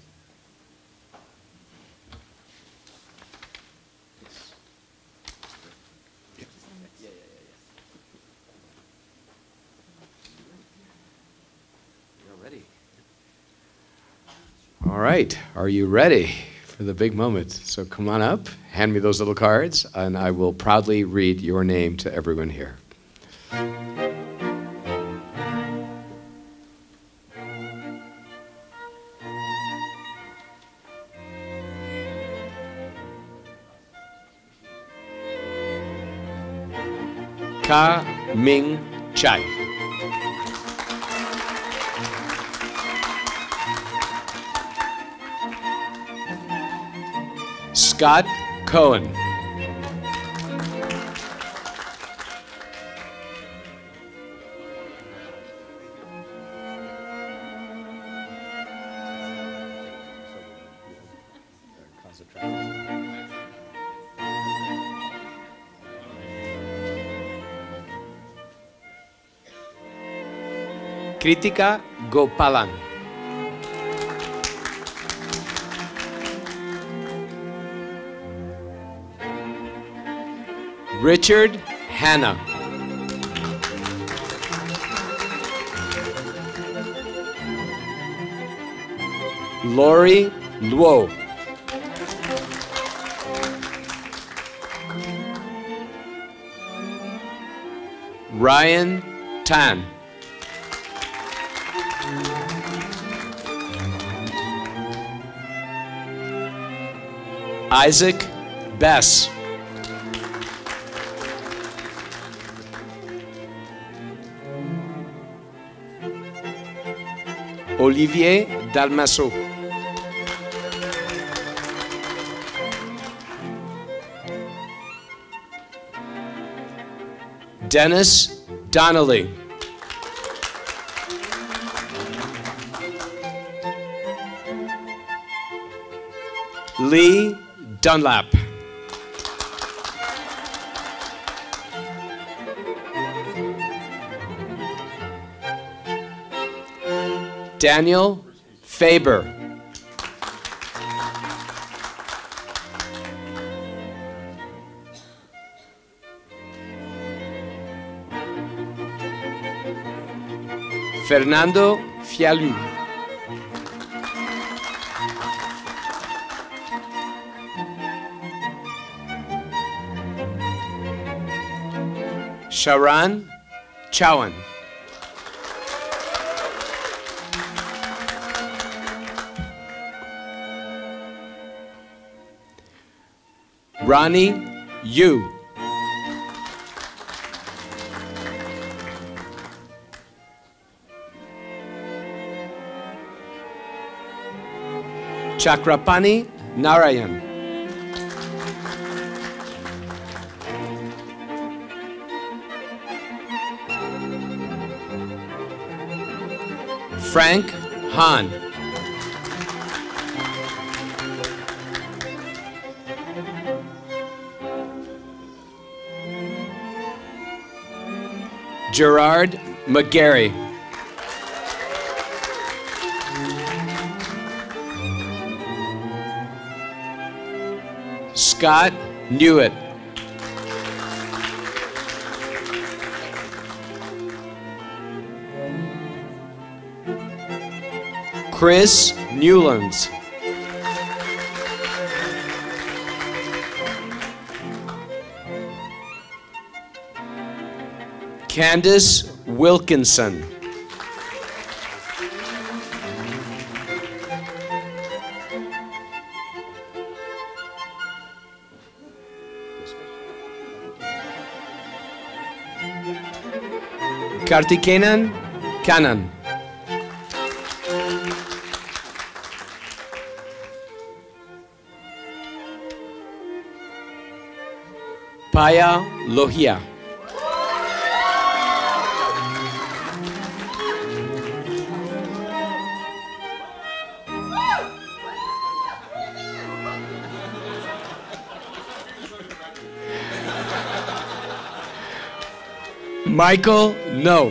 All right, are you ready for the big moment? So come on up, hand me those little cards, and I will proudly read your name to everyone here. Ka Ming Chai. Scott Cohen. Kritika Gopalan. Richard Hanna. Lori Luo. Ryan Tan. Isaac Bess. Olivier Dalmasso. Dennis Donnelly. Lee Dunlap. Daniel Faber. Fernando Fialou. Sharan Chowan. Ronnie Yu. Chakrapani Narayan. Frank Han. Gerard McGarry. Scott Newitt. Chris Newlands. Candace Wilkinson. Kartikenan Kanan. Paya Lohia. Michael No.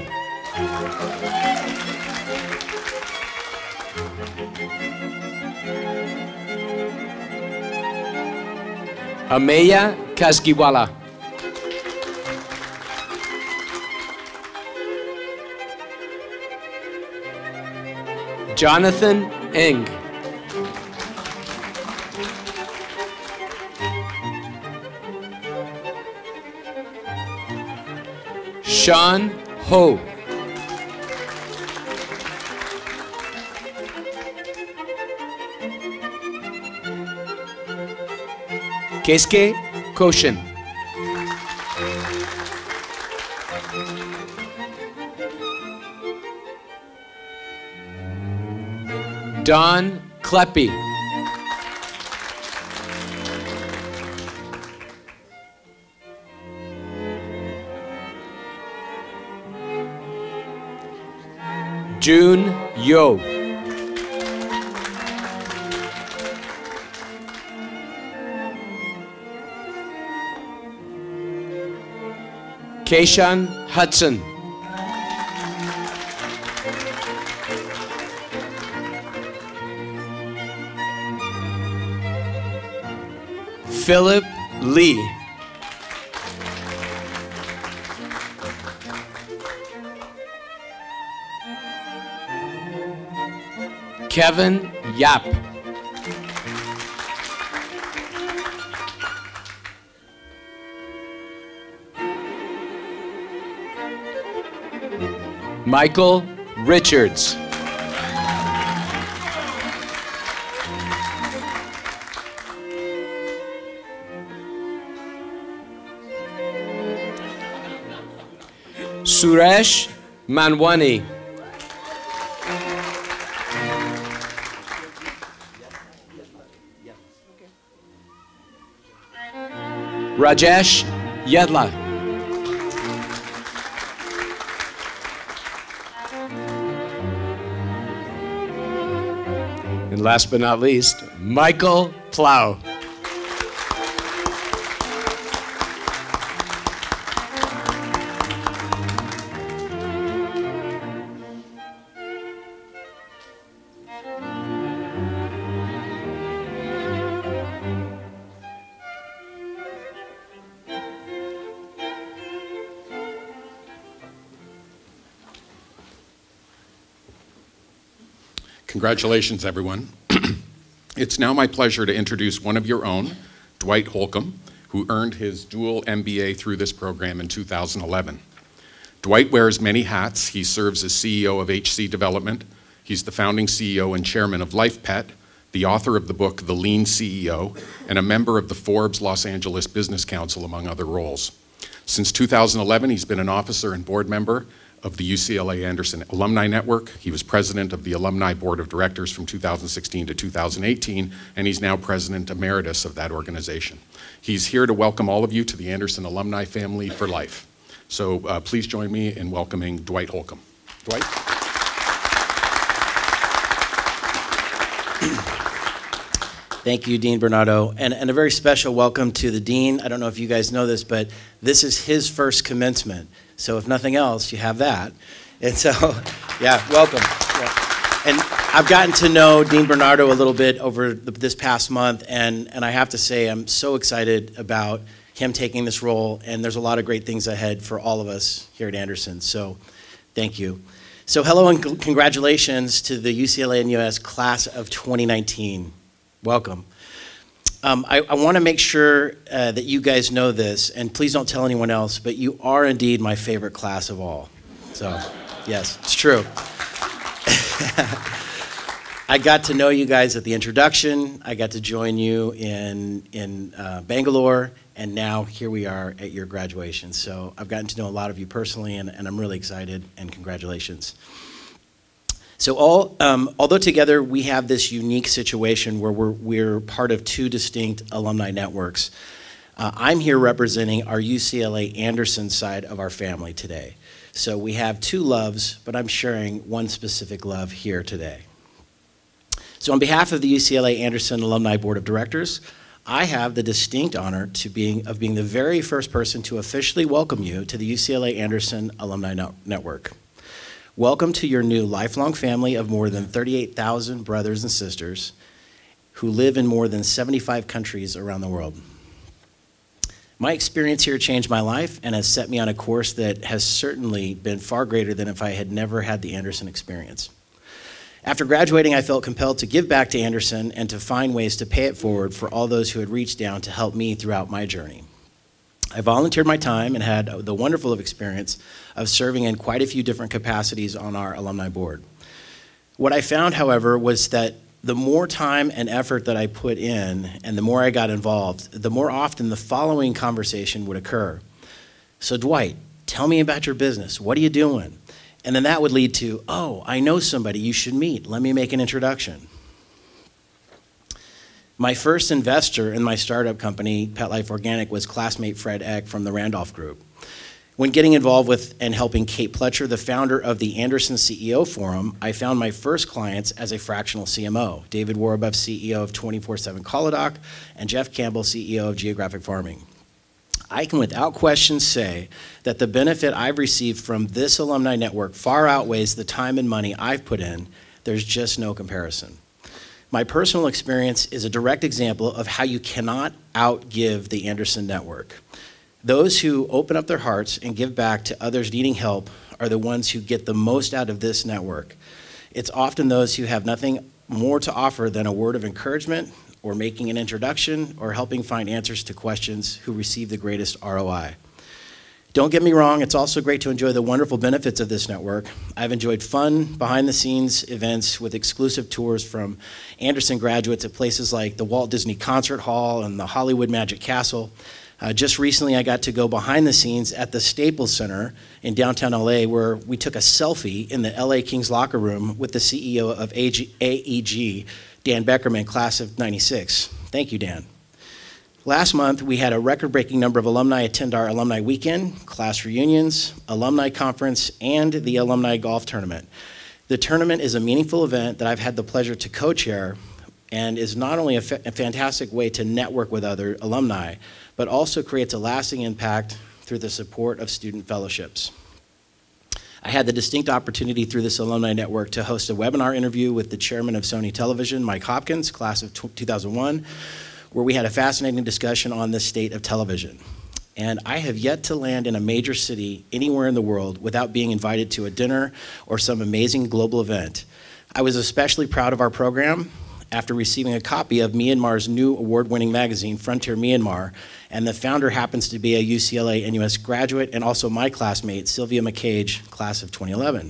Ameya Kasgiwala. Jonathan Eng. Sean Ho. Keisuke Koshin. Don Kleppy. June Yo. Keishan Hudson. Philip Lee. Kevin Yap. Michael Richards. Suresh Manwani. Rajesh Yedla. And last but not least, Michael Plow.
Congratulations, everyone. It's now my pleasure to introduce one of your own, Dwight Holcomb, who earned his dual M B A through this program in two thousand eleven. Dwight wears many hats. He serves as C E O of H C Development. He's the founding C E O and chairman of LifePet, the author of the book The Lean C E O, and a member of the Forbes Los Angeles Business Council, among other roles. Since two thousand eleven, he's been an officer and board member of the U C L A Anderson Alumni Network. He was president of the Alumni Board of Directors from two thousand sixteen to two thousand eighteen, and he's now president emeritus of that organization. He's here to welcome all of you to the Anderson alumni family for life. So uh, please join me in welcoming Dwight Holcomb. Dwight?
Thank you, Dean Bernardo, and, and a very special welcome to the Dean. I don't know if you guys know this, but this is his first commencement. So if nothing else, you have that. And so, yeah, welcome. Yeah. And I've gotten to know Dean Bernardo a little bit over the, this past month, and, and I have to say I'm so excited about him taking this role, and there's a lot of great things ahead for all of us here at Anderson. So thank you. So hello and congratulations to the U C L A N U S class of twenty nineteen. Welcome. Um, I, I want to make sure uh, that you guys know this, and please don't tell anyone else, but you are indeed my favorite class of all. So, yes, it's true. I got to know you guys at the introduction. I got to join you in, in uh, Bangalore, and now here we are at your graduation. So I've gotten to know a lot of you personally, and, and I'm really excited, and congratulations. So all, um, although together we have this unique situation where we're, we're part of two distinct alumni networks, uh, I'm here representing our U C L A Anderson side of our family today. So we have two loves, but I'm sharing one specific love here today. So on behalf of the U C L A Anderson Alumni Board of Directors, I have the distinct honor to being, of being the very first person to officially welcome you to the U C L A Anderson Alumni no- Network. Welcome to your new lifelong family of more than thirty-eight thousand brothers and sisters who live in more than seventy-five countries around the world. My experience here changed my life and has set me on a course that has certainly been far greater than if I had never had the Anderson experience. After graduating, I felt compelled to give back to Anderson and to find ways to pay it forward for all those who had reached down to help me throughout my journey. I volunteered my time and had the wonderful experience of serving in quite a few different capacities on our alumni board. What I found, however, was that the more time and effort that I put in and the more I got involved, the more often the following conversation would occur. So Dwight, tell me about your business. What are you doing? And then that would lead to, oh, I know somebody you should meet. Let me make an introduction. My first investor in my startup company, Pet Life Organic, was classmate Fred Eck from the Randolph Group. When getting involved with and helping Kate Pletcher, the founder of the Anderson C E O Forum, I found my first clients as a fractional C M O, David Warabuff, C E O of twenty-four seven Colodoc, and Jeff Campbell, C E O of Geographic Farming. I can without question say that the benefit I've received from this alumni network far outweighs the time and money I've put in. There's just no comparison. My personal experience is a direct example of how you cannot outgive the Anderson network. Those who open up their hearts and give back to others needing help are the ones who get the most out of this network. It's often those who have nothing more to offer than a word of encouragement, or making an introduction, or helping find answers to questions who receive the greatest R O I. Don't get me wrong, it's also great to enjoy the wonderful benefits of this network. I've enjoyed fun, behind-the-scenes events with exclusive tours from Anderson graduates at places like the Walt Disney Concert Hall and the Hollywood Magic Castle. Uh, just recently, I got to go behind the scenes at the Staples Center in downtown L A, where we took a selfie in the L A Kings locker room with the C E O of A E G, Dan Beckerman, class of ninety-six. Thank you, Dan. Last month, we had a record-breaking number of alumni attend our alumni weekend, class reunions, alumni conference, and the alumni golf tournament. The tournament is a meaningful event that I've had the pleasure to co-chair, and is not only a, fa a fantastic way to network with other alumni, but also creates a lasting impact through the support of student fellowships. I had the distinct opportunity through this alumni network to host a webinar interview with the chairman of Sony Television, Mike Hopkins, class of two thousand one, where we had a fascinating discussion on the state of television. And I have yet to land in a major city anywhere in the world without being invited to a dinner or some amazing global event. I was especially proud of our program after receiving a copy of Myanmar's new award-winning magazine, Frontier Myanmar, and the founder happens to be a U C L A N U S graduate and also my classmate, Sylvia McCage, class of twenty eleven.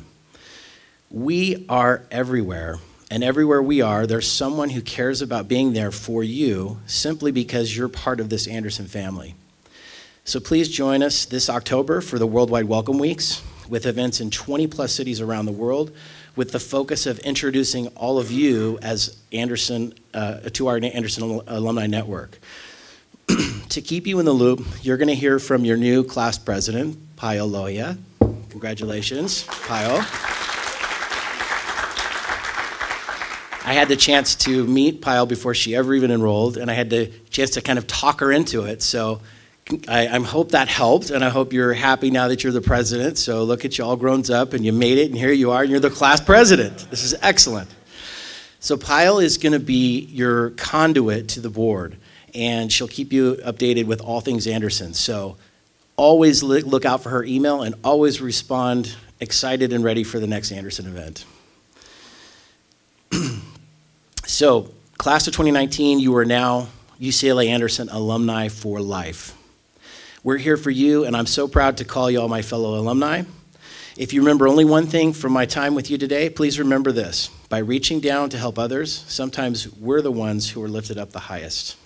We are everywhere, and everywhere we are, there's someone who cares about being there for you simply because you're part of this Anderson family. So please join us this October for the Worldwide Welcome Weeks with events in twenty plus cities around the world, with the focus of introducing all of you as Anderson, uh, to our Anderson Alumni Network. To keep you in the loop, you're gonna hear from your new class president, Payal Lohia. Congratulations, Payal. I had the chance to meet Payal before she ever even enrolled, and I had the chance to kind of talk her into it, so I, I hope that helped, and I hope you're happy now that you're the president. So look at you all grown up, and you made it, and here you are, and you're the class president. This is excellent. So Payal is going to be your conduit to the board, and she'll keep you updated with all things Anderson. So always look out for her email, and always respond excited and ready for the next Anderson event. So class of twenty nineteen, you are now U C L A Anderson alumni for life. We're here for you, and I'm so proud to call you all my fellow alumni. If you remember only one thing from my time with you today, please remember this. By reaching down to help others, sometimes we're the ones who are lifted up the highest.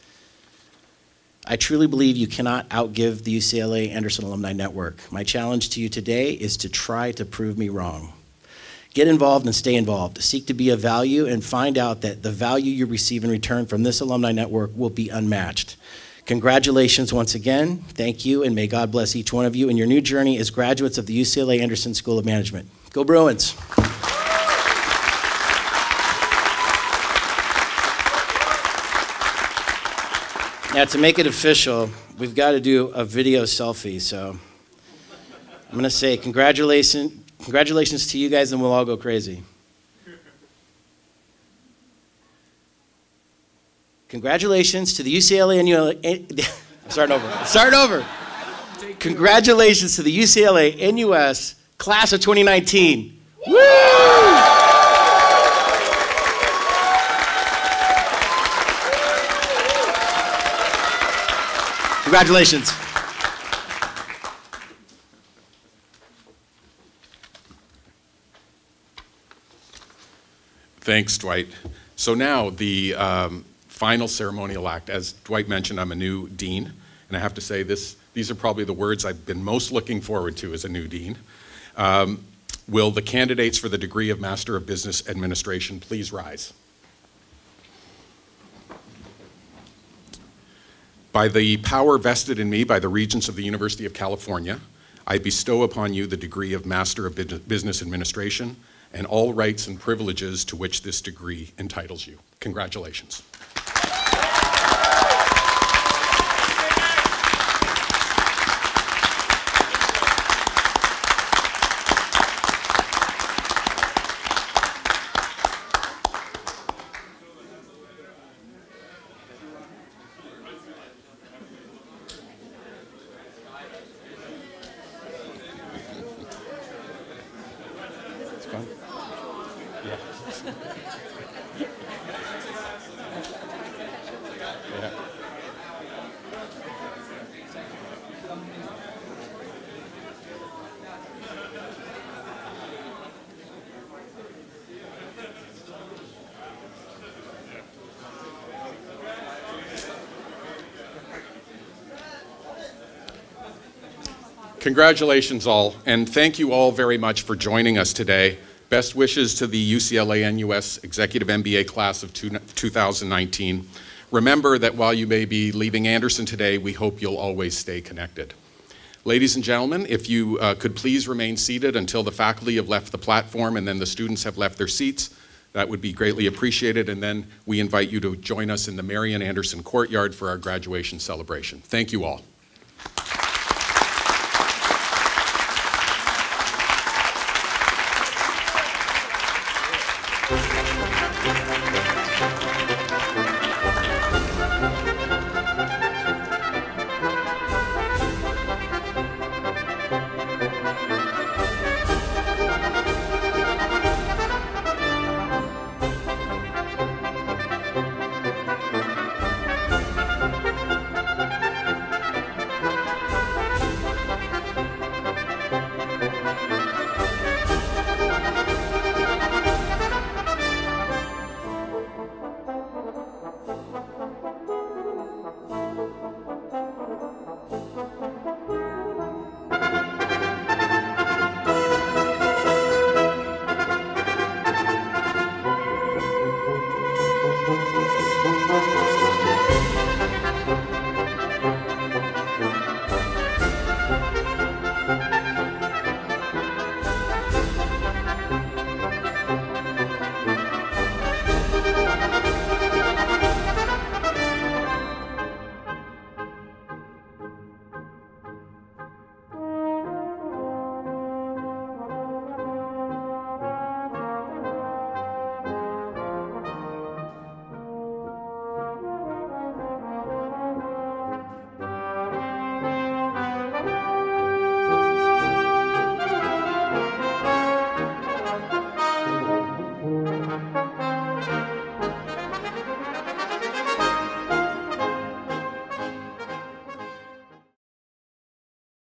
I truly believe you cannot outgive the U C L A Anderson Alumni Network. My challenge to you today is to try to prove me wrong. Get involved and stay involved. Seek to be of value and find out that the value you receive in return from this alumni network will be unmatched. Congratulations once again. Thank you, and may God bless each one of you in your new journey as graduates of the U C L A Anderson School of Management. Go Bruins. Now, to make it official, we've got to do a video selfie, so I'm going to say congratulations, congratulations to you guys, and we'll all go crazy. Congratulations to the U C L A N U S. I'm starting over. I'm starting over. Congratulations to the U C L A N U S class of twenty nineteen. Woo! Congratulations.
Thanks, Dwight. So now the um, final ceremonial act. As Dwight mentioned, I'm a new dean, and I have to say this, these are probably the words I've been most looking forward to as a new dean. Um, will the candidates for the degree of Master of Business Administration please rise? By the power vested in me by the Regents of the University of California, I bestow upon you the degree of Master of Business Administration and all rights and privileges to which this degree entitles you. Congratulations. It's fun. Yeah. Yeah. Congratulations all, and thank you all very much for joining us today. Best wishes to the U C L A N U S Executive M B A class of two thousand nineteen. Remember that while you may be leaving Anderson today, we hope you'll always stay connected. Ladies and gentlemen, if you uh, could please remain seated until the faculty have left the platform and then the students have left their seats, that would be greatly appreciated, and then we invite you to join us in the Marian Anderson courtyard for our graduation celebration. Thank you all.